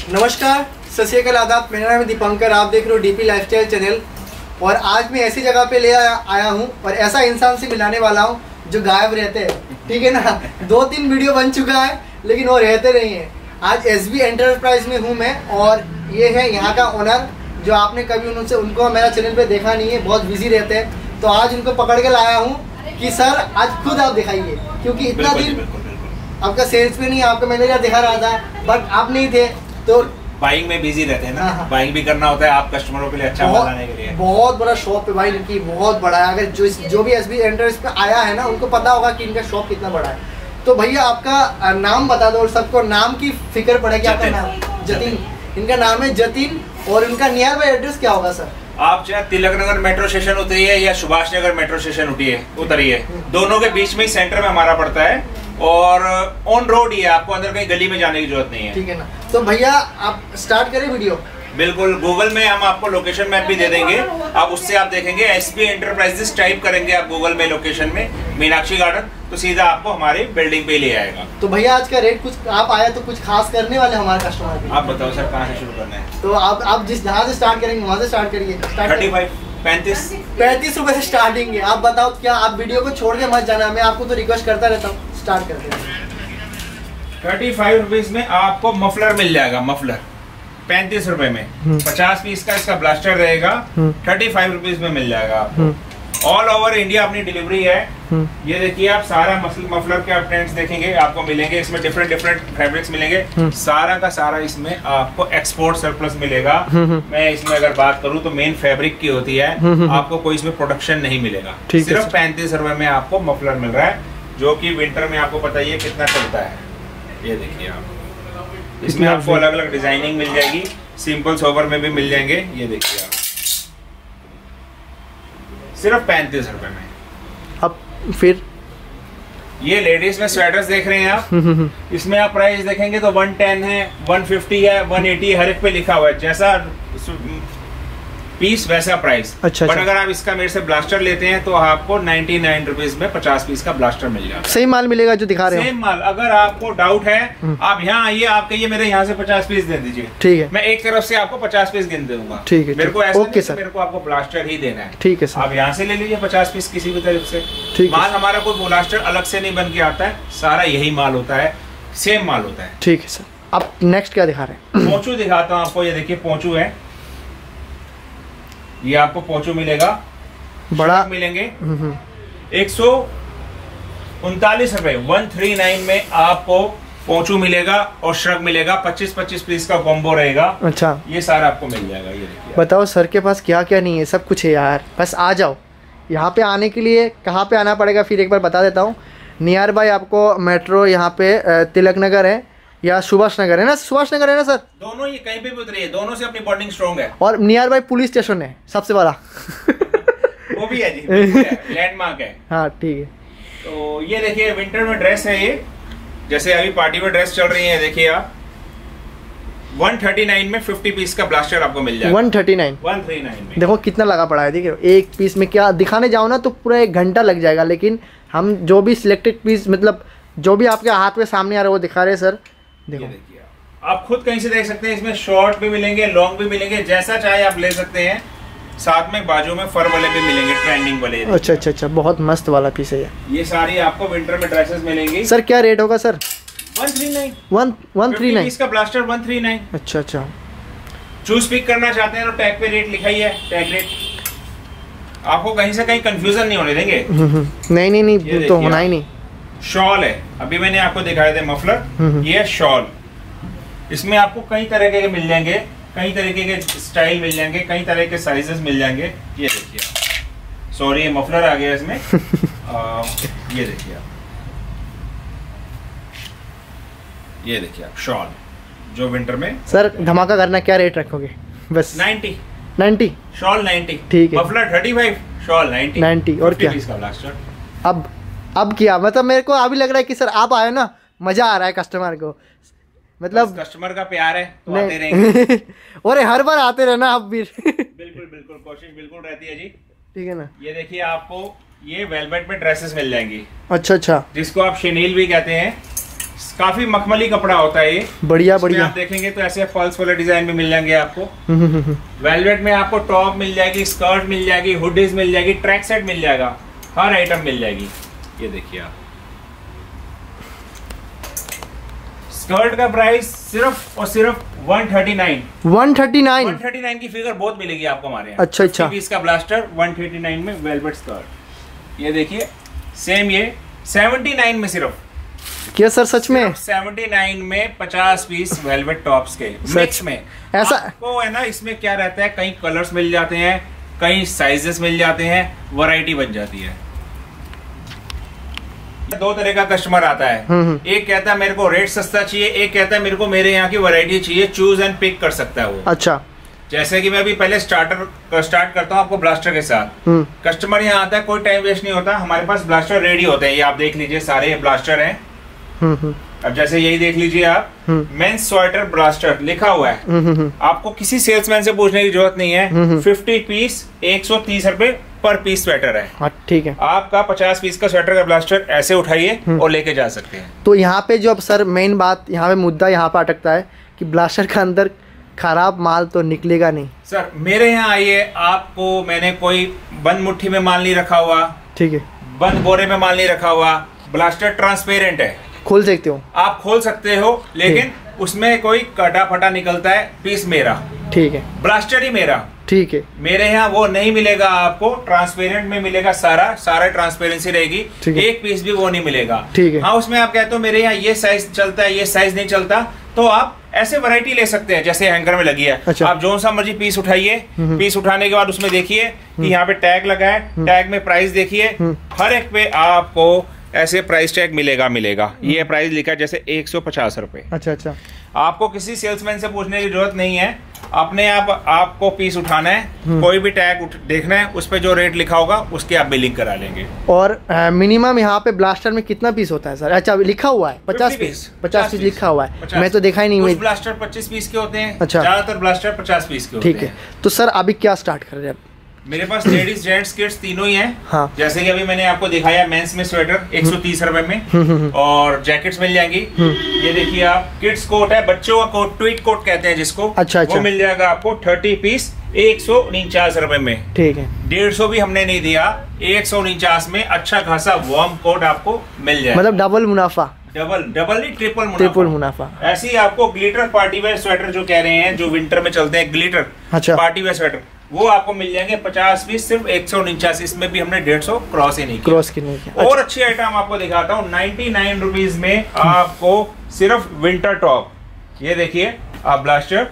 नमस्कार, सत श्री अकाल, आदाब। मेरा नाम है दीपंकर, आप देख रहे हो डीपी लाइफस्टाइल चैनल। और आज मैं ऐसी जगह पे ले आया हूँ और ऐसा इंसान से मिलाने वाला हूँ जो गायब रहते हैं, ठीक है ना। 2-3 वीडियो बन चुका है लेकिन वो रहते नहीं है। आज एसबी एंटरप्राइज में हूँ मैं और ये है यहाँ का ओनर, जो आपने कभी उनको मेरा चैनल पे देखा नहीं है, बहुत बिजी रहते हैं। तो आज उनको पकड़ के लाया हूँ कि सर आज खुद आप दिखाइए, क्योंकि इतना दिन आपका सेल्स में नहीं, आपका मैनेजर दिखा रहा था बट आप नहीं थे। तो बाइंग में बिजी रहते हैं ना, बाइंग भी करना होता है आप कस्टमरों के लिए अच्छा माल लाने के लिए। बहुत बड़ा शॉप है भाई इनकी, बहुत बड़ा है। अगर जो भी एसबी एंटरप्राइज पे आया है ना, उनको पता होगा कि इनका शॉप कितना बड़ा है। तो भैया आपका नाम बता दो और सबको नाम की फिक्र पड़े कि आपका नाम जतिन, इनका नाम है जतिन। और इनका नियर बाय एड्रेस क्या होगा सर? आप चाहे तिलक नगर मेट्रो स्टेशन उतरिए या सुभाष नगर मेट्रो स्टेशन उतरिए, दोनों के बीच में ही सेंटर में हमारा पड़ता है और ऑन रोड ही है, आपको अंदर कहीं गली में जाने की जरूरत नहीं है, ठीक है ना। तो भैया आप स्टार्ट करें वीडियो। बिल्कुल, गूगल में हम आपको लोकेशन मैप भी दे देंगे, आप उससे आप देखेंगे एसबी एंटरप्राइजेस टाइप करेंगे आप गूगल में लोकेशन में मीनाक्षी गार्डन, तो सीधा आपको हमारी बिल्डिंग पे ले आएगा। तो भैया आज का रेट कुछ आप आया तो कुछ खास करने वाले हमारे कस्टमर के? आप बताओ सर कहाँ से शुरू करना है? तो आप जिस जहाँ से स्टार्ट करेंगे वहाँ से स्टार्ट करिए। 35 रुपए से स्टार्टिंग है। आप बताओ, क्या आप वीडियो को छोड़ के मत जाना, मैं आपको तो रिक्वेस्ट करता रहता हूँ। स्टार्ट करते हैं। 35 रुपीज में आपको मफलर मिल जाएगा, मफलर 35 रुपए में 50 पीस का इसका ब्लास्टर रहेगा, 35 रुपीज में मिल जाएगा आपको। ऑल ओवर इंडिया अपनी डिलीवरी है। ये देखिए आप सारा मफलर के आप ट्रेंड्स देखेंगे, आपको मिलेंगे इसमें डिफरेंट फैब्रिक्स मिलेंगे, सारा का सारा इसमें आपको एक्सपोर्ट सरप्लस मिलेगा। मैं इसमें अगर बात करूं तो मेन फैब्रिक की होती है, आपको कोई इसमें प्रोडक्शन नहीं मिलेगा। सिर्फ 35 रुपए में आपको मफलर मिल रहा है, जो कि विंटर में आपको पता ही है कितना चलता है। ये देखिए आप, इसमें आपको अलग अलग डिजाइनिंग मिल जाएगी, सिंपल सोबर में भी मिल जाएंगे। ये देखिए आप, सिर्फ 35 रुपए में। अब फिर ये लेडीज में स्वेटर्स देख रहे हैं आप, इसमें आप प्राइस देखेंगे तो 110 है, 150 है, 180 हर एक पे लिखा हुआ है, जैसा पीस वैसा प्राइस। अच्छा, बट अगर आप इसका मेरे से ब्लास्टर लेते हैं तो आपको 99 रुपीज में 50 पीस का ब्लास्टर मिल जाएगा। सेम माल मिलेगा जो दिखा रहे हैं? सेम माल। अगर आपको डाउट है आप यहाँ आइए, आप कहिए मेरे यहाँ से 50 पीस दे दीजिए, ठीक है, मैं एक तरफ से आपको 50 पीस गिन दूंगा। ठीक है, मेरे को ऐसा ओके सर, मेरे को आपको ब्लास्टर ही देना है, ठीक है सर। आप यहाँ से ले लीजिए 50 पीस किसी भी तरफ से। ठीक माल हमारा कोई ब्लास्टर अलग से नहीं बन के आता है, सारा यही माल होता है, सेम माल होता है। ठीक है सर। अब नेक्स्ट क्या दिखा रहे हैं? पोंचू दिखाता हूँ आपको। ये देखिए पोंचू है, ये आपको पोंचू मिलेगा, बड़ा मिलेंगे 139 रुपए, 139 में आपको पोंचू मिलेगा और श्रग मिलेगा, 25-25 पीस का कॉम्बो रहेगा। अच्छा, ये सारा आपको मिल जाएगा। ये देखिए, बताओ सर के पास क्या क्या नहीं है, सब कुछ है यार, बस आ जाओ। यहाँ पे आने के लिए कहाँ पे आना पड़ेगा फिर एक बार बता देता हूँ। नियर बाय आपको मेट्रो यहाँ पे तिलक नगर है या सुभाष नगर है ना? सुभाष नगर है ना सर? दोनों ये कहीं पे भी उतरिए, दोनों से अपनी बॉन्डिंग स्ट्रॉन्ग है। और नियर बाय पुलिस स्टेशन है सबसे बड़ा वो भी है जी, लैंडमार्क है। हाँ ठीक है। तो ये देखिए विंटर में ड्रेस है, ये जैसे अभी पार्टी में ड्रेस चल रही है, देखिए आप 139 में 50 पीस का ब्लास्टर आपको मिल जाएगा। 139 में देखो कितना लगा पड़ा है, देखिए एक पीस में क्या दिखाने जाओ ना तो पूरा 1 घंटा लग जाएगा, लेकिन हम जो भी सिलेक्टेड पीस, मतलब जो भी आपके हाथ में सामने आ रहा है वो दिखा रहे हैं सर। देखो देखिए आप खुद कहीं से देख सकते हैं, इसमें शॉर्ट भी मिलेंगे, लॉन्ग भी मिलेंगे, जैसा चाहे आप ले सकते हैं। साथ में बाजू में फर वाले भी मिलेंगे, ट्रेंडिंग वाले। अच्छा अच्छा अच्छा, बहुत मस्त वाला पीस है ये सारी आपको विंटर में ड्रेसेस मिलेंगी। सर क्या रेट होगा सर? 139 इसका ब्लास्टर 139। अच्छा अच्छा, चूज पिक करना चाहते हैं तो टैग पे रेट लिखा ही है, टैग रेट। आपको कहीं से कहीं कंफ्यूजन नहीं होने देंगे। नहीं तो होना ही नहीं। शॉल है, अभी मैंने आपको दिखाए थे मफलर, ये शॉल। इसमें आपको कई तरह के मिल जाएंगे, कई तरीके के स्टाइल मिल जाएंगे, कई तरह के साइजेस मिल जाएंगे। ये देखिए, सॉरी ये मफलर आ गया इसमें। ये देखिए आप, ये देखिए आप शॉल जो विंटर में। सर धमाका करना, क्या रेट रखोगे? बस 90 शॉल 90, ठीक है। मफलर 35, शॉल 90 और क्या? अब क्या मतलब, मेरे को अभी लग रहा है कि सर आप आए ना, मजा आ रहा है कस्टमर को, मतलब कस्टमर का प्यार है तो आते रहेंगे। और हर बार आते रहना आप भी। बिल्कुल कोशिश बिल्कुल रहती है जी, ठीक है ना। ये देखिए आपको ये वेलवेट में ड्रेसेस मिल जाएंगी। अच्छा, जिसको आप शिनील भी कहते हैं, काफी मखमली कपड़ा होता है ये, बढ़िया बढ़िया। आप देखेंगे तो ऐसे पल्स वाले डिजाइन में मिल जाएंगे आपको। वेलवेट में आपको टॉप मिल जाएगी, स्कर्ट मिल जाएगी, हुडीज मिल जाएगी, ट्रैक सेट मिल जाएगा, हर आइटम मिल जाएगी। ये देखिए आप, स्कर्ट का प्राइस सिर्फ और सिर्फ 139 की फिगर बहुत मिलेगी आपको हमारे यहाँ। अच्छा अच्छा। 50 पीस का ब्लास्टर 139 में वेलवेट स्कर्ट। ये देखिए सेम ये 79 में सिर्फ। क्या सर सच में? 79 में 50 पीस वेलवेट टॉप्स के मिक्स में। ऐसा आपको है ना, इसमें क्या रहता है, कई कलर्स मिल जाते हैं, कई साइजेस मिल जाते हैं, वैरायटी बन जाती है। दो तरह का कस्टमर आता है, एक कहता है मेरे को रेट सस्ता चाहिए, एक कहता है मेरे को मेरे यहाँ की वैरायटी चाहिए, चूज एंड पिक कर सकता है वो। अच्छा। जैसे कि मैं अभी पहले स्टार्ट करता हूँ आपको ब्लास्टर के साथ। कस्टमर यहाँ आता है, कोई टाइम वेस्ट नहीं होता, हमारे पास ब्लास्टर रेडी होते हैं। ये आप देख लीजिए, सारे ब्लास्टर हैं। अब जैसे यही देख लीजिए आप, मेंस स्वेटर ब्लास्टर लिखा हुआ है। आपको किसी सेल्समैन से पूछने की जरूरत नहीं है। 50 पीस 130 रुपए पर पीस स्वेटर है। ठीक है। आपका 50 पीस का स्वेटर का ब्लास्टर ऐसे उठाइए और लेके जा सकते हैं। तो यहाँ पे जो अब सर मेन बात, यहाँ पे मुद्दा यहाँ पे अटकता है कि ब्लास्टर का अंदर खराब माल तो निकलेगा नहीं। सर मेरे यहाँ आइए, आपको मैंने कोई बंद मुट्ठी में माल नहीं रखा हुआ, ठीक है, बंद बोरे में माल नहीं रखा हुआ। ब्लास्टर ट्रांसपेरेंट है, खोल सकते हो आप, खोल सकते हो, लेकिन उसमें कोई कटा फटा निकलता है, पीस मेरा, ठीक है, ब्लास्टर ही मेरा, ठीक है। मेरे यहाँ वो नहीं मिलेगा आपको, ट्रांसपेरेंट में मिलेगा, सारा ट्रांसपेरेंसी रहेगी, एक पीस भी वो नहीं मिलेगा, ठीक है। हाँ, उसमें आप कहते हो मेरे यहाँ ये साइज चलता है, ये साइज नहीं चलता, तो आप ऐसे वैरायटी ले सकते हैं जैसे हैंगर में लगी है। अच्छा। आप जो सा मर्जी पीस उठाइए, पीस उठाने के बाद उसमें देखिए कि यहाँ पे टैग लगा है, टैग में प्राइस देखिए, हर एक पे आपको ऐसे प्राइस टैग मिलेगा। ये प्राइस लिखा है जैसे 150 रुपए। अच्छा अच्छा। आपको किसी सेल्समैन से पूछने की जरूरत नहीं है, अपने आप आपको पीस उठाना है, कोई भी टैग देखना है, उस पे जो रेट लिखा होगा उसके आप बिलिंग करा लेंगे। और मिनिमम यहाँ पे ब्लास्टर में कितना पीस होता है सर? अच्छा, लिखा हुआ है 50 पीस लिखा हुआ है, मैं तो देखा ही नहीं। कुछ ब्लास्टर 25 पीस के होते हैं। अच्छा। ज्यादातर ब्लास्टर 50 पीस के होते हैं। ठीक है। तो सर अभी क्या स्टार्ट कर रहे हैं? मेरे पास लेडीज जेंट्स किड्स तीनों ही हैं। हाँ। जैसे कि अभी मैंने आपको दिखाया मेंस में स्वेटर 130 रुपए में, और जैकेट्स मिल जाएंगी। ये देखिए आप, किड्स कोट है, बच्चों का कोट, ट्वीट कोट कहते हैं जिसको। अच्छा अच्छा। वो मिल जाएगा आपको 30 पीस 149 रुपए में। ठीक है। 150 भी हमने नहीं दिया, 149 में अच्छा खासा वार्म कोट आपको मिल जाएगा। मतलब डबल मुनाफा। डबल नहीं, ट्रिपल मुनाफा। ऐसे ही आपको ग्लिटर पार्टी वेयर स्वेटर जो कह रहे हैं, जो विंटर में चलते हैं, ग्लिटर पार्टी वेयर स्वेटर, वो आपको मिल जाएंगे 50 पीस सिर्फ 149। इसमें भी हमने 150 क्रॉस ही नहीं किया। और अच्छी आइटम आपको दिखाता हूँ, 99 रुपीज में आपको सिर्फ विंटर टॉप। ये देखिए आप, ब्लास्टर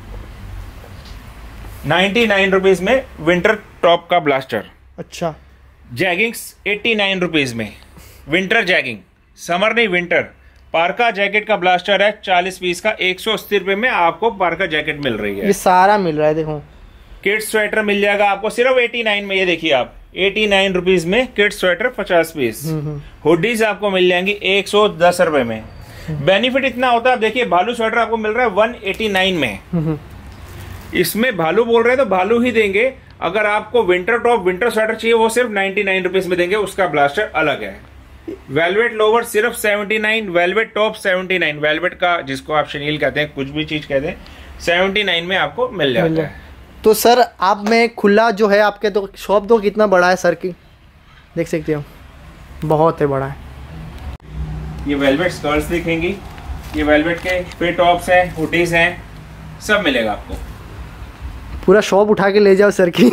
99 रुपीज में विंटर टॉप का ब्लास्टर। अच्छा। जैगिंग्स 89 रुपीज में, विंटर जैगिंग, समर नहीं विंटर। पार्का जैकेट का ब्लास्टर है 40 पीस का, 180 रुपए में आपको पार्का जैकेट मिल रही है। ये सारा मिल रहा है, देखो। किड्स स्वेटर मिल जाएगा आपको सिर्फ 89 में। ये देखिए आप, 89 रुपीज में किड्स स्वेटर 50 पीस। हुडीज आपको मिल जाएंगी 110 रुपए में। बेनिफिट इतना होता है, आप देखिए भालू स्वेटर आपको मिल रहा है 189 में। इसमें भालू बोल रहे हैं तो भालू ही देंगे। अगर आपको विंटर टॉप विंटर स्वेटर चाहिए, वो सिर्फ 99 रुपीज में देंगे, उसका ब्लास्टर अलग है। वेलवेट लोवर सिर्फ 79, वेलवेट टॉप 79, वेलवेट का जिसको आप शनील कहते हैं, कुछ भी चीज कहते हैं, 79 में आपको मिल जाता है। तो सर आप में खुला जो है आपके, तो शॉप तो कितना बड़ा है सर की, देख सकते हो, बहुत है बड़ा है। ये वेलवेट स्कर्ट्स दिखेंगी, ये वेलवेट के फिट टॉप्स हैं, हुडीज हैं, सब मिलेगा आपको। पूरा शॉप उठा के ले जाओ सर की।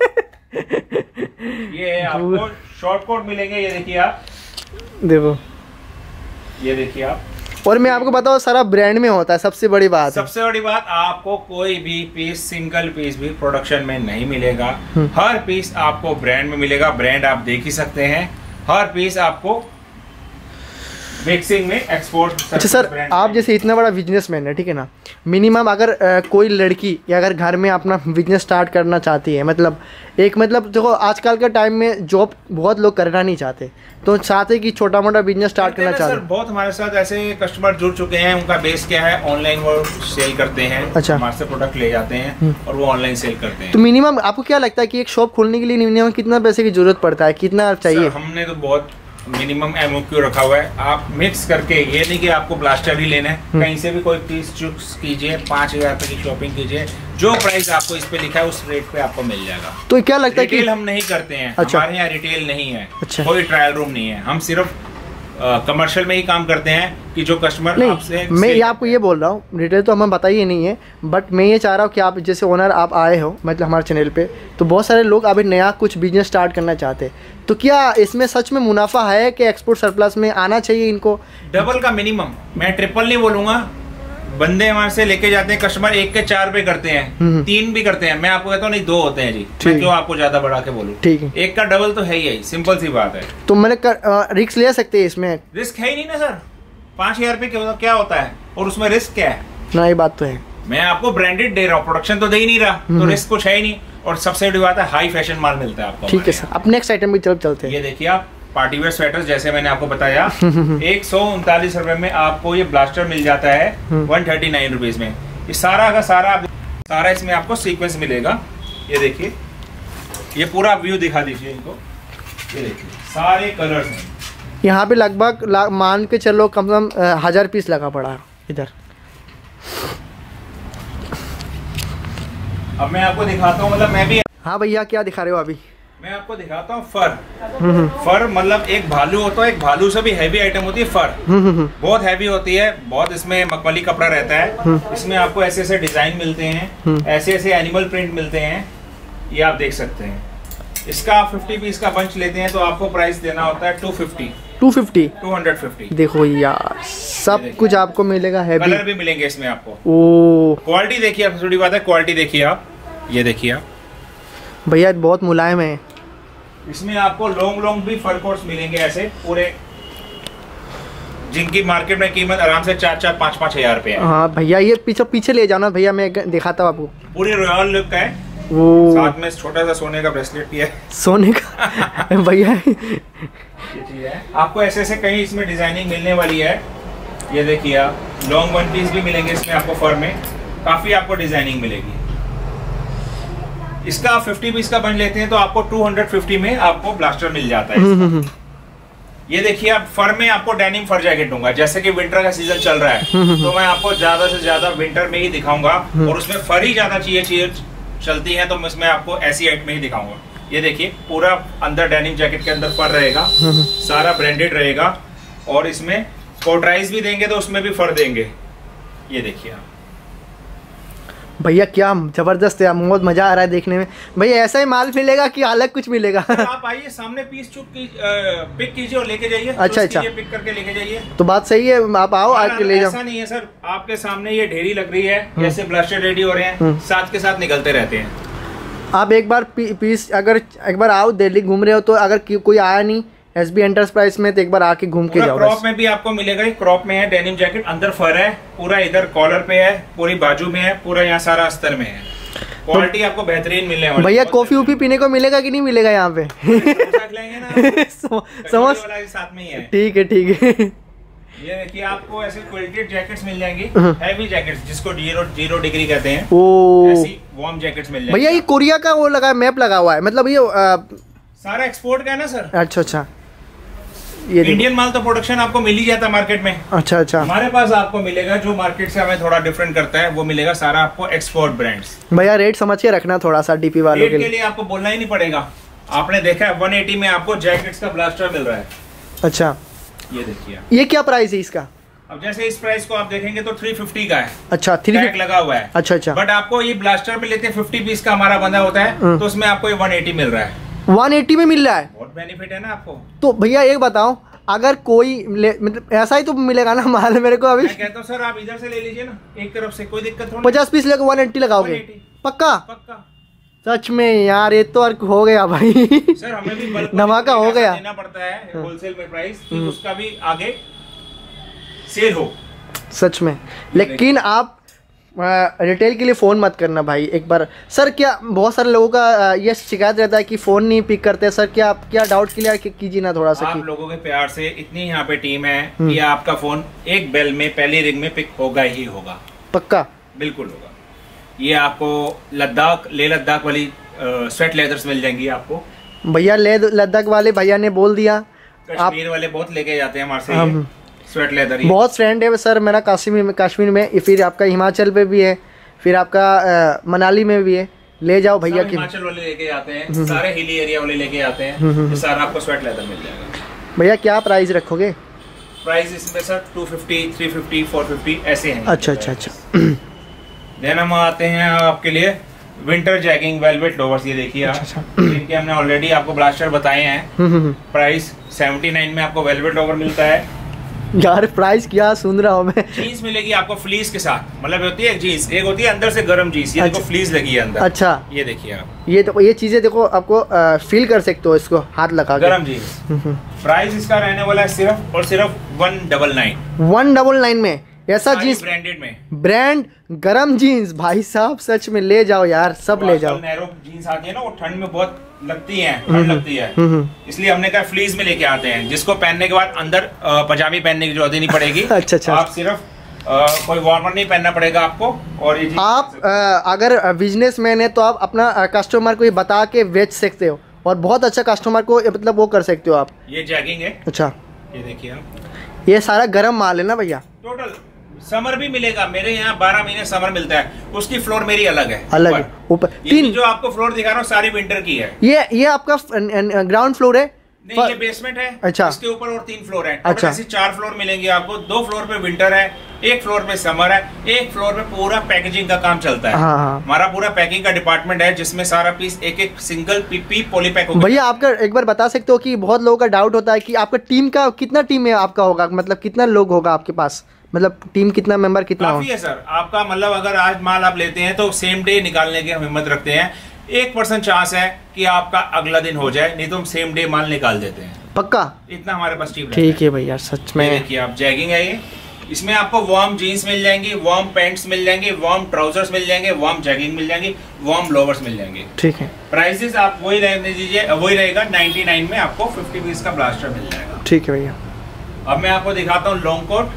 ये आपको शॉर्ट कोट मिलेंगे, ये देखिए आप, देखो, ये देखिए आप। और मैं आपको बताऊं, सारा ब्रांड में होता है, सबसे बड़ी बात आपको कोई भी पीस, सिंगल पीस भी प्रोडक्शन में नहीं मिलेगा। हर पीस आपको ब्रांड में मिलेगा। ब्रांड आप देख ही सकते हैं, हर पीस आपको मिक्सिंग में एक्सपोर्ट। अच्छा सर, आप जैसे इतना बड़ा बिजनेसमैन है, ठीक है ना, मिनिमम अगर कोई लड़की या अगर घर में अपना बिजनेस स्टार्ट करना चाहती है, मतलब देखो आजकल के टाइम में जॉब बहुत लोग करना नहीं चाहते, तो चाहते कि छोटा मोटा बिजनेस स्टार्ट करना चाहते हैं। बहुत हमारे साथ ऐसे कस्टमर जुड़ चुके हैं, उनका बेस क्या है, ऑनलाइन वो सेल करते हैं। अच्छा। हमारे से प्रोडक्ट ले जाते हैं और वो ऑनलाइन सेल करते हैं। तो मिनिमम आपको क्या लगता है कि एक शॉप खोलने के लिए मिनिमम कितना पैसे की जरूरत पड़ता है, कितना चाहिए? हमने तो बहुत मिनिमम MOQ रखा हुआ है। आप मिक्स करके, ये नहीं कि आपको ब्लास्टर ही लेना है, कहीं से भी कोई पीस चूज कीजिए, 5000 रुपए की शॉपिंग कीजिए, जो प्राइस आपको इस पे लिखा है उस रेट पे आपको मिल जाएगा। तो क्या लगता है कि रिटेल हम नहीं करते हैं। अच्छा। हमारे यहाँ रिटेल नहीं है। अच्छा। कोई ट्रायल रूम नहीं है। हम सिर्फ कमर्शियल में ही काम करते हैं कि जो कस्टमर आपसे, मैं ये आपको ये बोल रहा हूँ, रिटेल तो हमें बताइए नहीं है, बट मैं ये चाह रहा हूँ कि आप जैसे ओनर आप आए हो मतलब हमारे चैनल पे, तो बहुत सारे लोग अभी नया कुछ बिजनेस स्टार्ट करना चाहते हैं, तो क्या इसमें सच में मुनाफा है कि एक्सपोर्ट सरप्लस में आना चाहिए इनको? डबल का मिनिमम, मैं ट्रिपल नहीं बोलूंगा। बंदे हमारे से लेके जाते हैं कस्टमर, 1 के 4 पे करते हैं, 3 भी करते हैं। मैं आपको कहता हूँ नहीं 2 होते हैं जी। मैं क्यों आपको ज्यादा बढ़ा के बोलूं? ठीक है, 1 का डबल तो है ही, सिंपल सी बात है। तो मैंने रिस्क ले सकते हैं इसमें? रिस्क है ही नहीं ना सर। 5000 रुपए क्या होता है और उसमें रिस्क क्या है? ना, ये बात तो है। मैं आपको ब्रांडेड दे रहा हूँ, प्रोडक्शन तो दे ही नहीं रहा, तो रिस्क कुछ है ही नहीं। और सबसे बड़ी बात है, हाई फैशन माल मिलता है आपको। ठीक है सर, अब नेक्स्ट आइटम की तरफ चलते हैं। ये देखिए आप, पार्टीवेयर स्वेटर्स, जैसे मैंने आपको बताया 139 रुपए में आपको ये ब्लास्टर मिल जाता है 139 रुपीज में। ये सारा का सारा इसमें आपको सीक्वेंस मिलेगा। ये देखिए, ये पूरा व्यू दिखा दीजिए इनको। ये देखिए सारे कलर्स हैं यहाँ पे। लगभग मान के चलो कम से कम 1000 पीस लगा पड़ा है इधर। अब मैं आपको दिखाता हूँ, मतलब मैं भी। हाँ भैया, क्या दिखा रहे हो अभी? मैं आपको दिखाता हूँ फर मतलब एक भालू होता है, एक भालू से भी हैवी आइटम होती है फर। बहुत हैवी होती है, बहुत इसमें मखमली कपड़ा रहता है। इसमें आपको ऐसे ऐसे डिजाइन मिलते हैं, ऐसे ऐसे एनिमल प्रिंट मिलते हैं। ये आप देख सकते हैं। इसका आप 50 पीस का बंच लेते हैं तो आपको प्राइस देना होता है 250। देखो यार, सब कुछ आपको मिलेगा हैवी। कलर भी मिलेंगे इसमें आपको। ओ, क्वालिटी देखिए आप, छोटी बात है, क्वालिटी देखिए आप। ये देखिए आप भैया, बहुत मुलायम है। इसमें आपको लॉन्ग भी फर कोट्स मिलेंगे ऐसे पूरे, जिनकी मार्केट में कीमत आराम से 4-5 हजार रुपए है। हाँ भैया, ये पीछे ले जाना भैया, मैं दिखाता हूँ आपको। पूरी रॉयल लुक का है। वो साथ में छोटा सा सोने का ब्रेसलेट भी है। सोने का भैया ये चीज है। आपको ऐसे ऐसे कहीं इसमें डिजाइनिंग मिलने वाली है। ये देखिए आप, लॉन्ग वन पीस भी मिलेंगे इसमें आपको फर में, काफी आपको डिजाइनिंग मिलेगी। इसका आप 50 पीस का बन लेते हैं तो आपको 250 में आपको ब्लास्टर मिल जाता है। ये देखिए आप, फर में आपको डेनिम फर जैकेट दूंगा, जैसे कि विंटर का सीजन चल रहा है तो मैं आपको ज्यादा से ज्यादा विंटर में ही दिखाऊंगा, और उसमें फर ही ज्यादा चीजें चलती हैं, तो मैं इसमें आपको ऐसी आइटम में ही दिखाऊंगा। ये देखिए, पूरा अंदर डेनिम जैकेट के अंदर फर रहेगा, सारा ब्रांडेड रहेगा, और इसमें कोटराइज भी देंगे तो उसमें भी फर देंगे। ये देखिए आप भैया, क्या जबरदस्त है, बहुत मजा आ रहा है देखने में। भैया ऐसा ही माल मिलेगा कि अलग कुछ मिलेगा? आप आइए सामने, पीस पिक कीजिए और लेके जाइए। अच्छा, पिक करके लेके जाइए। तो बात सही है, आप आओ आके ले जाओ। ऐसा नहीं है सर, आपके सामने ये ढेरी लग रही है, जैसे ब्लास्टर रेडी हो रहे हैं, साथ के साथ निकलते रहते हैं। आप एक बार पीस, अगर एक बार आओ, दिल्ली घूम रहे हो तो, अगर कोई आया नहीं SB एंटरप्राइज में, तो एक बार आके घूम के जाओ। क्रॉप में भी आपको मिलेगा, क्रॉप में है डेनिम जैकेट, अंदर फर है, पूरा इधर कॉलर पे है, पूरी बाजू में है, पूरा यहाँ सारा अस्तर में है। क्वालिटी आपको बेहतरीन मिलने वाली है। भैया कॉफी वॉफी पीने को मिलेगा कि नहीं मिलेगा यहाँ पे? समझ साथ में ही है। ठीक है। ये देखिए, आपको ऐसे क्विल्टेड जैकेट्स मिल जाएंगी, हैवी जैकेट्स, जिसको 0 डिग्री कहते हैं। ऐसी वार्म जैकेट्स मिल जाएंगी। भैया ये कोरिया का वो लगा, मैप लगा हुआ है, मतलब ये सारा एक्सपोर्ट का है ना सर। अच्छा, ये इंडियन माल तो प्रोडक्शन आपको मिल ही जाता है मार्केट में। अच्छा, हमारे पास आपको मिलेगा, जो मार्केट से हमें थोड़ा डिफरेंट करता है, वो मिलेगा सारा आपको एक्सपोर्ट ब्रांड्स। भैया रेट समझ के रखना थोड़ा सा, डीपी वालों के लिए आपको बोलना ही नहीं पड़ेगा। आपने देखा है 180 में आपको जैकेट्स का ब्लास्टर मिल रहा है। अच्छा, ये देखिए, ये क्या प्राइस है इसका? अब जैसे इस प्राइस को आप देखेंगे तो 350 का है। अच्छा, 350 लगा हुआ है। अच्छा, बट आपको ये ब्लास्टर में लेते हैं 50 पीस का हमारा बंदा होता है, तो उसमें आपको ये 180 मिल रहा है। 180 में मिल रहा है, बहुत बेनिफिट है ना आपको। तो भैया एक बताओ, अगर कोई मतलब ऐसा ही तो मिलेगा ना माल मेरे को? अभी मैं कहता हूँ सर, आप इधर से ले लीजिए ना, एक तरफ से, कोई दिक्कत नहीं। 50 पीस लेकर 180 लगाओगे? पक्का? सच में यार, ये तो अर्क हो गया भाई। सर हमें भी बल्क धमाका हो गया, देना पड़ता है होलसेल में प्राइस, कि उसका भी आगे सेल हो। सच में, लेकिन आप रिटेल के लिए फ़ोन मत करना भाई एक बार। सर क्या बहुत सारे लोगों का ये शिकायत रहता है कि फ़ोन नहीं पिक करते। सर क्या आप क्या डाउट क्लियर कीजिए ना थोड़ा सा। आप लोगों के प्यार से इतनी यहाँ पे टीम है कि आपका फ़ोन एक बेल में, पहली रिंग में पिक होगा ही होगा। पक्का? बिल्कुल होगा। ये आपको लेह लद्दाख वाली स्वेट लेदर्स मिल जाएंगी आपको। भैया लेह लद्दाख वाले भैया ने बोल दिया, कश्मीर वाले बहुत लेके जाते हैं हमारे से स्वेट लेदर। बहुत फ्रेंड है सर मेरा कश्मीर में, फिर आपका हिमाचल पे भी है, फिर आपका मनाली में भी है। ले जाओ भैया की, हिमाचल वाले लेके आते हैं, सारे हिली एरिया वाले लेके आते हैं, सारा आपको स्वेट लेदर मिल जाएगा। भैया क्या प्राइस रखोगे? प्राइस इसमें सर 250, 350, 450 ऐसे हैं। अच्छा अच्छा अच्छा। देन हम आते हैं आपके लिए विंटर जैगिंग वेलवेट लोवर्स। ये देखिए आप, इनके हमने ऑलरेडी आपको ब्लास्टर बताए हैं। प्राइस 79 में आपको वेलवेट लोवर मिलता है। यार प्राइस क्या सुन रहा हूँ मैं। जीन्स मिलेगी आपको फ्लीस के साथ, मतलब होती है जीन्स, एक होती है अंदर से गर्म जीन्स, ये देखो फ्लीस लगी है अंदर। अच्छा, ये देखिए आप, ये चीजें देखो आपको फील कर सकते हो इसको हाथ लगा के। गर्म जीन्स। प्राइस इसका रहने वाला है सिर्फ और सिर्फ 199। 199 में ऐसा जीन्स, ब्रांडेड में, ब्रांड गरम जीन्स। भाई साहब सच में ले जाओ यार, सब ले जाओ। नैरो जीन्स आती है ना, वो ठंड में बहुत लगती है, ठंड लगती है, इसलिए हमने कहा फ्लीस में लेके आते हैं, जिसको पहनने के बाद अंदर पजामी पहनने की जरूरत नहीं पड़ेगी। अच्छा। आप सिर्फ कोई वार्मर नहीं पहनना पड़ेगा आपको। और ये आप अगर बिजनेसमैन है तो आप अपना कस्टमर को ये बता के बेच सकते हो, और बहुत अच्छा कस्टमर को मतलब वो कर सकते हो आप। ये जैगिंग है। अच्छा, ये देखिए आप, ये सारा गरम माल है ना भैया? टोटल समर भी मिलेगा मेरे यहाँ, 12 महीने समर मिलता है, उसकी फ्लोर मेरी अलग है। अलग है ऊपर। तीन जो आपको फ्लोर दिखा रहा हूँ सारी विंटर की है। ये आपका ग्राउंड फ्लोर है? नहीं, ये बेसमेंट है। अच्छा, इसके ऊपर और 3 फ्लोर है। अच्छा, ऐसे 4 फ्लोर मिलेंगे आपको। 2 फ्लोर पे विंटर है, 1 फ्लोर पे समर है, 1 फ्लोर पे पूरा पैकेजिंग का काम चलता है। हाँ। हमारा पूरा पैकिंग का डिपार्टमेंट है, जिसमें सारा पीस एक सिंगल पीपी पॉलीपैक होगा। भैया आपका एक बार बता सकते हो कि बहुत लोगों का डाउट होता है कि आपका टीम का कितना टीम है आपका होगा, मतलब कितना लोग होगा आपके पास, मतलब टीम कितना मेंबर कितना काफी है सर आपका, मतलब अगर आज माल आप लेते हैं तो सेम डे निकालने की हम हिम्मत रखते हैं। 1% चांस है कि आपका अगला दिन हो जाए, नहीं तो हम सेम डे माल निकाल देते हैं। पक्का? इतना हमारे पास टीम। ठीक है भैया सच में। देखिए आप, जैगिंग है ये, इसमें आपको वार्म जीन्स मिल जाएंगी, वार्म पैंट्स मिल जाएंगे, वार्म ट्राउजर्स मिल जाएंगे, वार्म जैगिंग मिल जाएंगी, वार्म लोवर्स मिल जाएंगे। ठीक है। प्राइसेस आप वही रहने दीजिए, वही रहेगा 99 में आपको 50 पीस का ब्लास्टर मिल जाएगा। ठीक है भैया। अब मैं आपको दिखाता हूँ लॉन्ग कोट।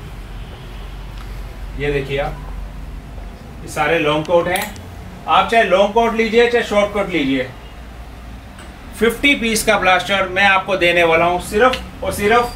ये देखिए आप, ये सारे लॉन्ग कोट हैं। आप चाहे लॉन्ग कोट लीजिए चाहे शॉर्ट कोट लीजिए, 50 पीस का ब्लास्टर मैं आपको देने वाला हूँ सिर्फ और सिर्फ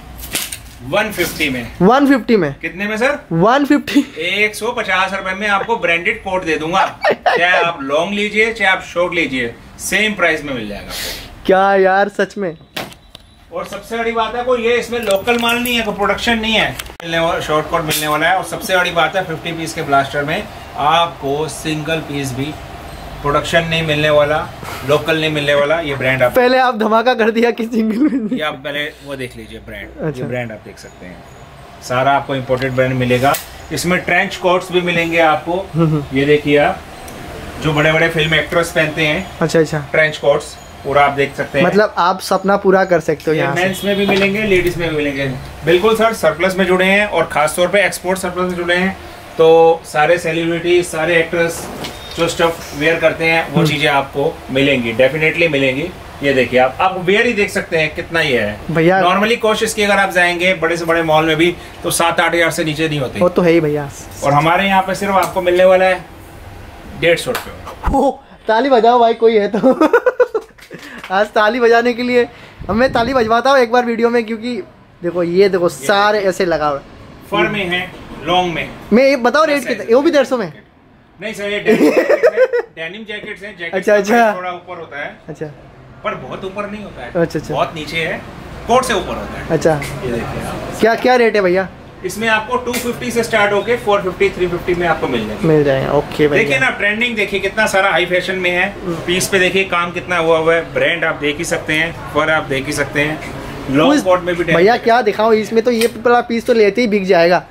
150 में। 150 में? कितने में सर? 150। 150 रुपए में आपको ब्रांडेड कोट दे दूंगा। चाहे आप लॉन्ग लीजिए चाहे आप शॉर्ट लीजिए, सेम प्राइस में मिल जाएगा। क्या यार सच में। और सबसे बड़ी बात है, कोई ये इसमें लोकल माल नहीं है, कोई प्रोडक्शन नहीं है, मिलने वाला शॉर्ट कोट मिलने वाला है। और सबसे बड़ी बात है, 50 पीस के ब्लास्टर में आपको सिंगल पीस भी प्रोडक्शन नहीं मिलने वाला, लोकल नहीं मिलने वाला। ये ब्रांड आप पहले आप धमाका कर दिया कि सिंगल में, ये आप पहले वो देख लीजिए ब्रांड। अच्छा। ये ब्रांड आप देख सकते हैं, सारा आपको इंपोर्टेड ब्रांड मिलेगा। इसमें ट्रेंच कोट्स भी मिलेंगे आपको। ये देखिए आप, जो बड़े बड़े फिल्म एक्टर्स पहनते हैं। अच्छा अच्छा, ट्रेंच कोट्स पूरा आप देख सकते हैं, मतलब आप सपना पूरा कर सकते हो। यहाँ मेंस में भी मिलेंगे, लेडीज में भी मिलेंगे। बिल्कुल सर, सरप्लस में जुड़े हैं और खास तौर पे एक्सपोर्ट सरप्लस में जुड़े हैं, तो सारे सेलिब्रिटी, सारे एक्टर्स जो स्टफ वेयर करते हैं वो चीजें आपको मिलेंगी, डेफिनेटली मिलेंगी। ये देखिए आप वेयर ही देख सकते हैं कितना ये है भैया। नॉर्मली कोशिश की अगर आप जाएंगे बड़े से बड़े मॉल में भी तो 7-8 हजार से नीचे नहीं होते। वो तो है ही भैया। और हमारे यहाँ पे सिर्फ आपको मिलने वाला है 150 रुपये। ताली बजाओ भाई कोई है तो। आज ताली बजाने के लिए मैं ताली बजवाता हूँ एक बार वीडियो में, क्योंकि देखो ये देखो सारे ऐसे लगा हुआ है। फर में है, लॉन्ग में। मैं ये बताओ रेट कितना? वो भी 150 में? नहीं सर, ये डेनिम जैकेट्स हैं। अच्छा अच्छा, थोड़ा ऊपर होता है। अच्छा, पर बहुत ऊपर नहीं होता है। अच्छा अच्छा, बहुत नीचे है, कोट से ऊपर होता है। अच्छा, ये देखिए क्या क्या रेट है भैया इसमें? आपको 250 से स्टार्ट होके 450, 350 में आपको मिल जाएगा। ओके भैया। देखिए ना, ट्रेंडिंग देखिए कितना सारा हाई फैशन में है। पीस पे देखिए काम कितना हुआ है, ब्रांड आप देख ही सकते हैं, फर आप देख ही सकते हैं। लॉन्ग कोट में भी भैया क्या दिखाऊं इसमें, तो ये वाला पीस तो लेते ही बिक जाएगा।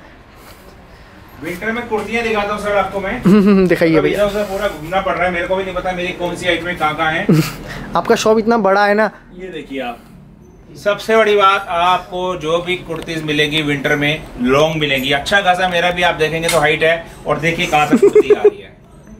विंटर में कुर्तियां दिखाता हूँ सर आपको मैं। दिखाइए भैया। पूरा घूमना पड़ रहा है, मेरे को भी नहीं पता मेरी कौन सी आइटमें कहाँ है। आपका शॉप इतना बड़ा है ना। ये देखिए आप, सबसे बड़ी बात, आपको जो भी कुर्तीज मिलेंगी विंटर में लॉन्ग मिलेंगी। अच्छा खासा मेरा भी आप देखेंगे तो हाइट है, और देखिए कहाँ तक कुर्ती आ रही है।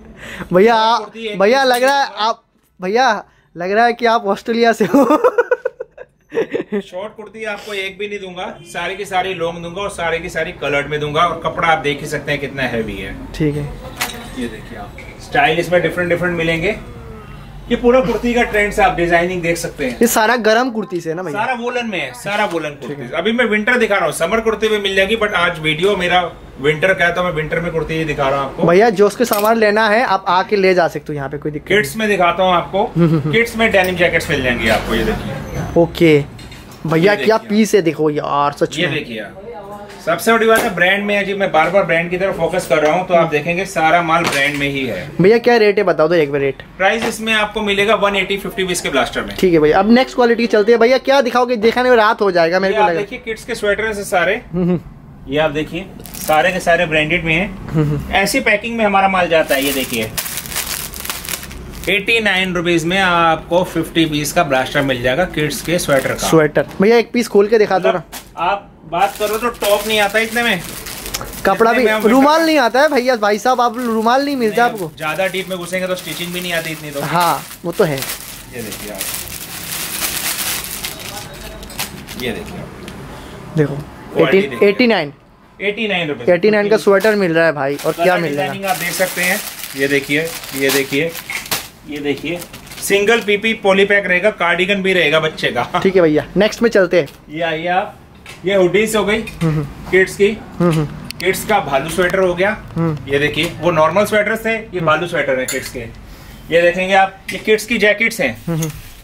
भैया लग रहा है आप, भैया लग रहा है कि आप ऑस्ट्रेलिया से हो। शॉर्ट कुर्ती आपको एक भी नहीं दूंगा, सारी की सारी लॉन्ग दूंगा और सारी की सारी कलर्ड में दूंगा। और कपड़ा आप देख ही सकते हैं कितना हैवी है। ठीक है, ये देखिए आप, स्टाइल इसमें डिफरेंट डिफरेंट मिलेंगे। ये पूरा कुर्ती का ट्रेंड से आप डिजाइनिंग देख सकते हैं। ये सारा गरम कुर्ती से ना भैया? सारा वोलन में है, सारा वोलन कुर्ती। अभी मैं विंटर दिखा रहा हूँ, समर कुर्ती भी मिल जाएगी, बट आज वीडियो मेरा विंटर का है तो मैं विंटर में कुर्ती दिखा रहा हूँ आपको। भैया जो उसके सामान लेना है आप आके ले जा सकते हो यहाँ पे, कोई दिक्कत। किड्स में दिखाता हूँ आपको, किड्स में डेनिम जैकेट्स मिल जाएंगे आपको, ये देखिए। ओके भैया क्या पीस है, देखो यार सच में। ये देखिए सबसे बड़ी बात है ब्रांड में है जी, मैं बार बार ब्रांड की तरफ फोकस कर रहा हूँ, तो आप देखेंगे सारा माल ब्रांड में ही है। भैया क्या रेट है बता दो एक बार रेट। प्राइस इसमें आपको मिलेगा 180 50 पीस के ब्लास्टर में। ठीक है भैया, अब नेक्स्ट क्वालिटी चलते हैं। भैया क्या दिखाओगे, दिखाने में रात हो जाएगा मेरे को लगा। देखिए किड्स के स्वेटर से सारे, ये आप देखिए सारे के सारे ब्रांडेड में है। ऐसी पैकिंग में हमारा माल जाता है। ये देखिए 89 रुपीज में आपको 50 पीस का ब्लास्टर मिल जाएगा किड्स के स्वेटर का। स्वेटर भैया एक पीस खोल के दिखा दो ना। आप बात करो तो टॉप नहीं आता इतने में, कपड़ा भी, रुमाल नहीं आता है भैया। भाई साहब आप रुमाल नहीं मिलता आपको। ज्यादा डीप में घुसेंगे तो स्टिचिंग भी नहीं आती इतनी तो। हाँ वो तो है। ये देखिए आप, ये देखिए देखो 89 रुपए 89 का स्वेटर मिल रहा है भाई। और क्या मिल रहा है आप देख सकते हैं। ये देखिए, ये देखिए, ये देखिए सिंगल पीपी पॉलीपैक रहेगा, कार्डिगन भी रहेगा बच्चे का। ठीक है भैया नेक्स्ट में चलते हैं। ये आइए आप, ये हुडीज हो गई किड्स की। किड्स का भालू स्वेटर हो गया। ये देखिए वो नॉर्मल स्वेटर थे, ये भालू स्वेटर है किड्स के। ये देखेंगे आप, ये किड्स की जैकेट्स हैं।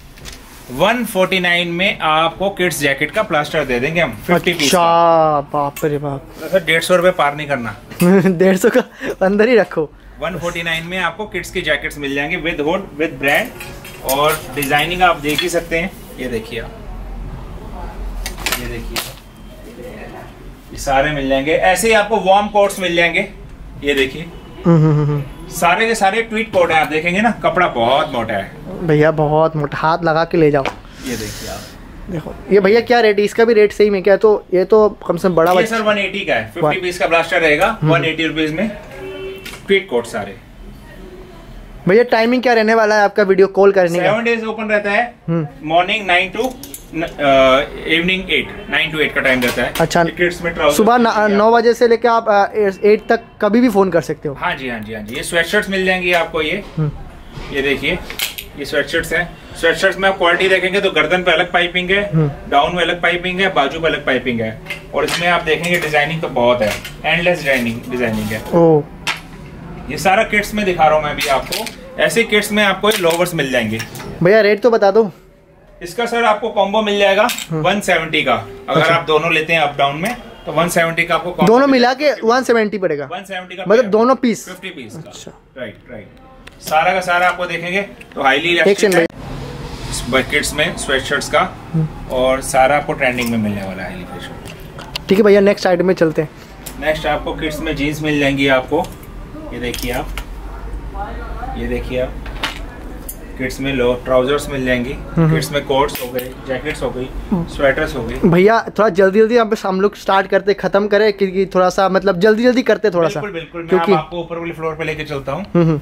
149 में आपको किड्स जैकेट का प्लास्टर दे देंगे हम 50 पीस का। बाप रे बाप, 150 रुपए पार नहीं करना। 150 का अंदर ही रखो। 149 में आपको किड्स की जैकेट्स मिल जाएंगे विद हुड विद ब्रांड, और डिजाइनिंग आप देख ही सकते हैं। ये देखिए आप, ये देखिए ये सारे मिल जाएंगे। ऐसे ही आपको वार्म कोट्स मिल जाएंगे। ये देखिए सारे के सारे ट्वीट कोट है, आप देखेंगे ना कपड़ा बहुत मोटा है भैया, बहुत मोटा, हाथ लगा के ले जाओ। ये देखिए आप, देखो ये भैया क्या रेट है इसका, भी रेट सही में क्या? तो ये तो कम से कम बड़ा ये सर 180 का है, 50 पीस का ब्लास्टर रहेगा 180 रुपीज में। ट्वीट कोट सारे। भैया टाइमिंग क्या रहने वाला है आपका वीडियो कॉल करने का? 7 डेज ओपन रहता है, मॉर्निंग 9 टू इवनिंग 8, 9 to 8 का टाइम रहता है। अच्छा, किड्स में ट्राउजर सुबह 9 बजे से लेकर आप 8 तक कभी भी फोन कर सकते हो। हाँ जी, हाँ जी, हाँ जी। ये स्वेटशर्ट्स मिल जाएंगी आपको। ये देखिए ये स्वेटशर्ट्स हैं। स्वेटशर्ट्स में आप क्वालिटी देखेंगे तो गर्दन पे अलग पाइपिंग है, डाउन में अलग पाइपिंग है, बाजू पे अलग पाइपिंग है, और इसमें आप देखेंगे डिजाइनिंग तो बहुत है, एंडलेस डिजाइनिंग है। ओह, ये सारा किड्स में दिखा रहा हूँ मैं अभी आपको। ऐसे किड्स में आपको लोवर्स मिल जाएंगे। भैया रेट तो बता दो इसका। सर आपको कॉम्बो मिल जाएगा 170 का। अगर आप दोनों लेते हैं अप डाउन में तो 170 का आपको दोनों मिला के 170 पड़ेगा। 170 का मतलब दोनों पीस 50 पीस का। अच्छा, राइट। सारा का सारा आपको देखेंगे तो हाईली इलास्टिक किड्स में स्वेटशर्ट्स का, और सारा आपको ट्रेंडिंग में मिलने वाला है हाईली फैशन। ठीक है भैया नेक्स्ट आइटम में चलते हैं। नेक्स्ट आपको किड्स में जीन्स मिल जाएंगी आपको। ये देखिए आप, ये देखिए आप, किड्स में लो ट्राउजर्स मिल जाएंगी। किड्स में कोट्स हो गए, जैकेट्स हो गई, स्वेटर्स हो गई। भैया थोड़ा जल्दी जल्दी हम लोग स्टार्ट करते खत्म करें, क्योंकि थोड़ा सा मतलब जल्दी जल्दी करते थोड़ा सा। बिल्कुल मैं आपको ऊपर वाले फ्लोर पे लेके चलता हूँ।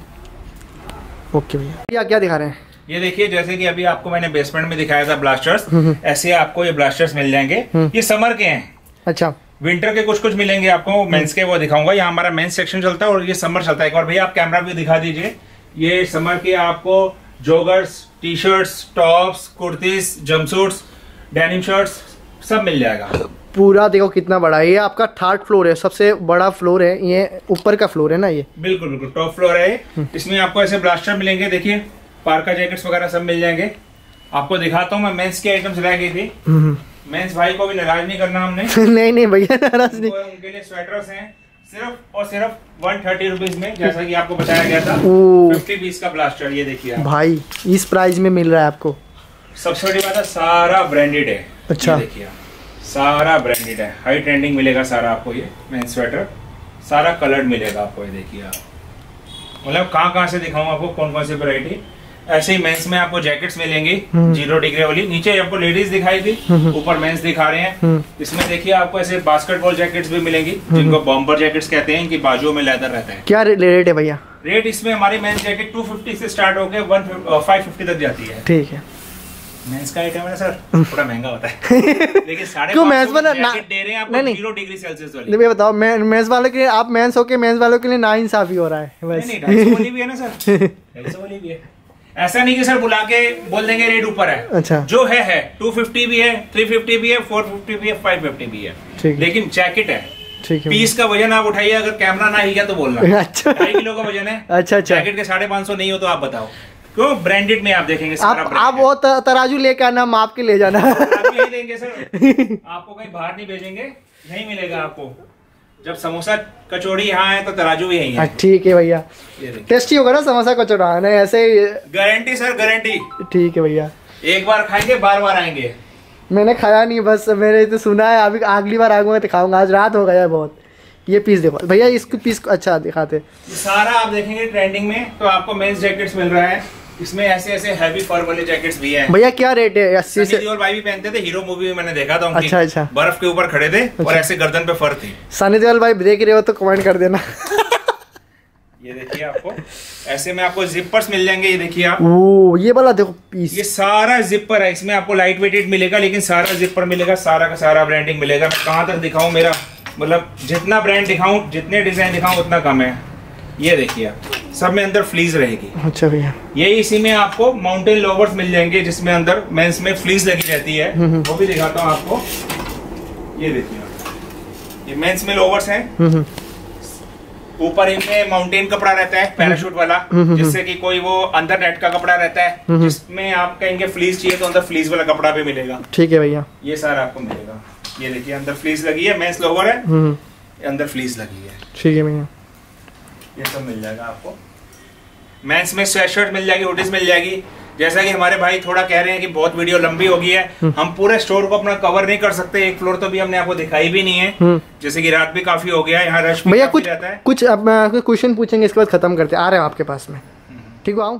ओके भैया क्या दिखा रहे हैं? ये देखिए जैसे कि अभी आपको मैंने बेसमेंट में दिखाया था ब्लास्टर्स, ऐसे आपको ये ब्लास्टर्स मिल जाएंगे। ये समर के हैं। अच्छा, विंटर के कुछ मिलेंगे आपको, मेंस के वो दिखाऊंगा। यहाँ हमारा मेंस सेक्शन चलता है और ये समर चलता है। एक और भैया आप कैमरा भी दिखा दीजिए। ये समर के आपको joggers, T shirts, tops, kurtis, jumpsuits, denim shirts सब मिल जाएगा। पूरा देखो कितना बड़ा है। ये आपका 3rd फ्लोर है, सबसे बड़ा फ्लोर है ये, ऊपर का फ्लोर है ना ये? बिल्कुल बिल्कुल टॉप फ्लोर है। इसमें आपको ऐसे ब्लास्टर मिलेंगे, देखिए पार्का जैकेट्स वगैरह सब मिल जाएंगे। आपको दिखाता हूँ मैं, मेंस की आइटम्स रह गई थी। मेंस भाई को भी नाराज नहीं करना हमने। नहीं भैया नाराज नहीं। उनके लिए स्वेटर्स हैं सिर्फ और सिर्फ 130 रुपीज में, जैसा कि आपको बताया गया था। 50 पीस का ब्लास्टर। ये देखिए भाई इस प्राइस में मिल रहा है आपको। सबसे बड़ी बात है सारा ब्रांडेड है। अच्छा, देखिए सारा ब्रांडेड है, हाई ट्रेंडिंग मिलेगा सारा आपको। ये मेन स्वेटर सारा कलर्ड मिलेगा आपको। ये देखिए आप, मतलब कहाँ से दिखाऊं आपको कौन कौन सी वैरायटी। ऐसे ही मेंस में आपको जैकेट्स मिलेंगी 0 डिग्री वाली। नीचे आपको लेडीज दिखाई थी, ऊपर मेंस दिखा रहे हैं। इसमें देखिए आपको ऐसे बास्केटबॉल जैकेट्स भी मिलेंगी, जिनको बॉम्बर जैकेट्स कहते हैं। इनकी बाजुओं में लेदर रहता है। क्या रेट है भैया? रेट इसमें हमारी मेंस जैकेट 250 से स्टार्ट होकर 550 तक जाती है। ठीक है। मेंस का आइटम है ना सर, थोड़ा महंगा होता है। लेकिन 550 जैकेट दे रहे हैं आपको 0 डिग्री सेल्सियस वाली। नहीं बताओ, मेंस वालों के आप मेंस होके मेंस वालों के लिए नाइंसाफी हो रहा है। नहीं 250 वाली भी है ना सर, 250 वाली भी है। ऐसा नहीं कि सर बुला के बोल देंगे रेट ऊपर है। अच्छा। जो है 250 भी है, 350 भी है, 450 भी है, 550 भी है, लेकिन जैकेट है। ठीक है। पीस का वजन आप उठाइए, अगर कैमरा ना हिल गया तो बोलना। अच्छा। 2.5 किलो का वजन है। अच्छा। जैकेट के 550 नहीं हो तो आप बताओ क्यों? ब्रांडेड में आप देखेंगे आप वो तराजू लेके आना, माप के ले जाना। यही देंगे सर, आपको कहीं बाहर नहीं भेजेंगे, यही मिलेगा आपको। जब समोसा कचौड़ी यहाँ है तो तराजू भी यही है। ठीक है भैया, टेस्टी होगा ना समोसा कचौड़ा, नहीं ऐसे ही? Guarantee sir, guarantee. ठीक है भैया, एक बार खाएंगे बार बार आएंगे। मैंने खाया नहीं, बस मैंने तो सुना है, अभी अगली बार आऊंगा तो खाऊंगा, आज रात हो गया बहुत। ये पीस देखो भैया, इसको पीस को अच्छा दिखाते। सारा आप देखेंगे ट्रेंडिंग में तो आपको मेंस जैकेट्स मिल रहा है, इसमें ऐसे ऐसे हैवी फर वाले जैकेट्स भी हैं। भैया क्या रेट है? 80 से। और भाई भी पहनते थे, हीरो मूवी में मैंने देखा था उनकी। अच्छा। बर्फ के ऊपर खड़े थे और ऐसे गर्दन पे फर थी। सनी देओल भाई देख रहे हो तो कमेंट कर देना। ये देखिए, आपको ऐसे में आपको जिपर्स मिल जाएंगे। ये देखिए आप, ओ ये वाला देखो पीस, ये सारा जिपर है। इसमें आपको लाइट वेटेड मिलेगा, लेकिन सारा जिपर मिलेगा, सारा का सारा ब्रांडिंग मिलेगा। मैं कहाँ तक दिखाऊं, मेरा मतलब जितना ब्रांड दिखाऊं, जितने डिजाइन दिखाऊं उतना कम है। ये देखिए आप, सब में अंदर फ्लीज रहेगी। अच्छा भैया, ये इसी में आपको माउंटेन लोवर्स मिल जाएंगे, जिसमें अंदर मेंस में फ्लीज लगी रहती है। वो भी दिखाता हूँ आपको। ये देखिए, ये मेंस में लोवर्स हैं। ऊपर इनमें माउंटेन कपड़ा रहता है, पैराशूट वाला, जिससे कि कोई वो अंदर नेट का कपड़ा रहता है, जिसमें आप कहेंगे फ्लीज चाहिए तो अंदर फ्लीज वाला कपड़ा भी मिलेगा। ठीक है भैया, ये सारा आपको मिलेगा। ये देखिए, अंदर फ्लीज लगी है, मेंस लोवर है, अंदर फ्लीज लगी है। ठीक है भैया, ये सब मिल जाएगा आपको। मेंस में स्वेटशर्ट मिल जाएगी, हुडीज मिल जाएगी। जैसा कि हमारे भाई थोड़ा कह रहे हैं कि बहुत वीडियो लंबी हो गई है, हम पूरे स्टोर को अपना कवर नहीं कर सकते, एक फ्लोर तो भी हमने आपको दिखाई भी नहीं है, जैसे कि रात भी काफी हो गया है, यहाँ रश भी काफी रहता है। कुछ अब क्वेश्चन पूछेंगे, इसके बाद खत्म करते आ रहे हैं आपके पास में। ठीक है,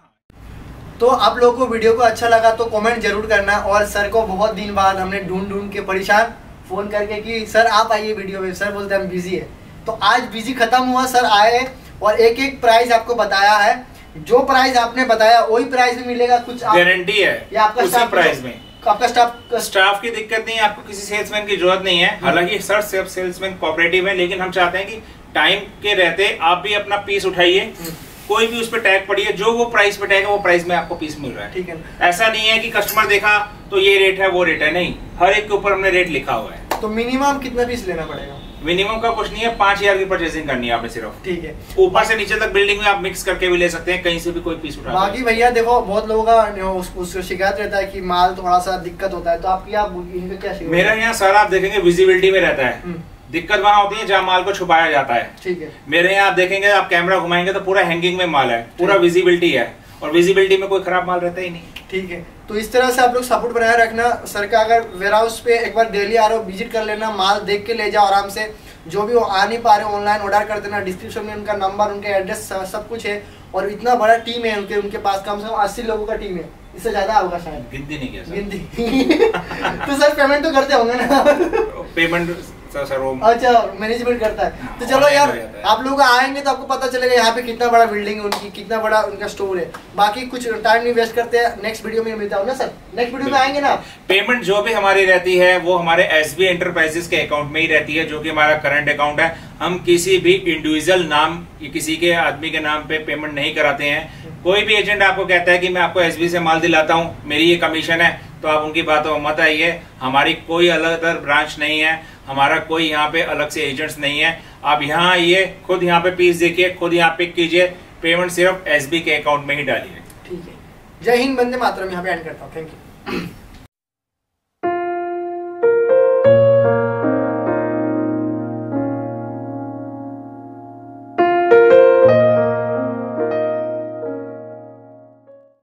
तो आप लोगों को वीडियो को अच्छा लगा तो कमेंट जरूर करना। और सर को बहुत दिन बाद हमने ढूंढ के परेशान फोन करके कि सर आप आइए वीडियो में, सर बोलते हम बिजी है। तो आज बिजी खत्म हुआ, सर आए और एक एक प्राइस आपको बताया है। जो प्राइस आपने बताया वही प्राइस में मिलेगा, कुछ गारंटी है या आपका उसी प्राइस में? आपका स्टाफ की दिक्कत नहीं है, आपको किसी सेल्समैन की जरूरत नहीं है। हालांकि सर सिर्फ सेल्समैन कोऑपरेटिव है, लेकिन हम चाहते हैं कि टाइम के रहते आप भी अपना पीस उठाइए, कोई भी उस पर टैग पड़िए, जो वो प्राइस पे टैग है वो प्राइस में आपको पीस मिल रहा है। ठीक है, ऐसा नहीं है कि कस्टमर देखा तो ये रेट है वो रेट है, नहीं, हर एक के ऊपर हमने रेट लिखा हुआ है। तो मिनिमम कितना पीस लेना पड़ेगा? मिनिमम का कुछ नहीं है, 5000 की परचेसिंग करनी है आपने सिर्फ। ठीक है, ऊपर से नीचे तक बिल्डिंग में आप मिक्स करके भी ले सकते हैं, कहीं से भी कोई पीस उठा। बाकी भैया देखो, बहुत लोगों का उसको शिकायत रहता है कि माल थोड़ा सा दिक्कत होता है, तो आपकी इनका क्या शिकायत? मेरा यहाँ सर आप देखेंगे विजिबिलिटी में रहता है, दिक्कत वहाँ होती है जहाँ माल को छुपाया जाता है। ठीक है, मेरे यहाँ आप देखेंगे, आप कैमरा घुमाएंगे तो पूरा हैंगिंग में माल है, पूरा विजिबिलिटी है, और विजिबिलिटी में कोई खराब माल रहता ही नहीं। ठीक है, तो इस तरह से आप लोग सपोर्ट बनाए रखना। सर का अगर वेयर हाउस पे एक बार डेली आ रहे हो, विजिट कर लेना, माल देख के ले जाओ आराम से। जो भी आ नहीं पा रहे ऑनलाइन ऑर्डर कर देना, डिस्क्रिप्शन में उनका नंबर, उनके एड्रेस सब कुछ है। और इतना बड़ा टीम है उनके पास, कम से कम 80 लोगों का टीम है, इससे ज्यादा होगा शायद, गिनती नहीं किया सर। गिनती तो सर पेमेंट तो करते होंगे ना? पेमेंट सर वो अच्छा मैनेजमेंट करता है। तो चलो यार, आप लोग आएंगे तो आपको पता चलेगा यहाँ पे कितना बड़ा बिल्डिंग है उनकी, कितना बड़ा उनका स्टोर है। बाकी कुछ टाइम नहीं वेस्ट करते हैं, नेक्स्ट वीडियो में मिलता हूँ ना सर, नेक्स्ट वीडियो में आएंगे ना। पेमेंट जो भी हमारी रहती है वो हमारे SB एंटरप्राइजेस के अकाउंट में ही रहती है, जो कि हमारा करंट अकाउंट है। हम किसी भी इंडिविजुअल नाम, किसी के आदमी के नाम पे पेमेंट नहीं कराते हैं। कोई भी एजेंट आपको कहता है कि मैं आपको SB से माल दिलाता हूँ, मेरी ये कमीशन है, तो आप उनकी बातों में मत आइए। हमारी कोई अलग ब्रांच नहीं है, हमारा कोई यहाँ पे अलग से एजेंट्स नहीं है। आप यहाँ आइए, खुद यहाँ पे पीस देखिए, खुद यहाँ पिक कीजिए, पेमेंट सिर्फ SB के अकाउंट में ही डालिए। ठीक है, जय हिंद, वंदे मातरम। यहाँ पे एंड करता हूँ, थैंक यू।